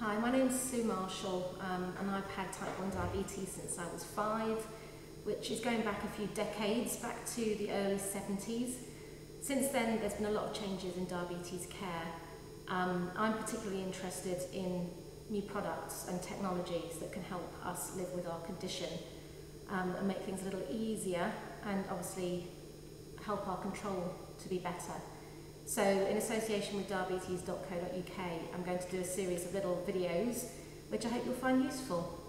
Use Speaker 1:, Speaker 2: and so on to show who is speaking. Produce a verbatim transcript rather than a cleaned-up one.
Speaker 1: Hi, my name's Sue Marshall um, and I've had type one diabetes since I was five, which is going back a few decades, back to the early seventies. Since then there's been a lot of changes in diabetes care. Um, I'm particularly interested in new products and technologies that can help us live with our condition um, and make things a little easier and obviously help our control to be better. So in association with Diabetes dot co dot U K, I'm going to do a series of little videos which I hope you'll find useful.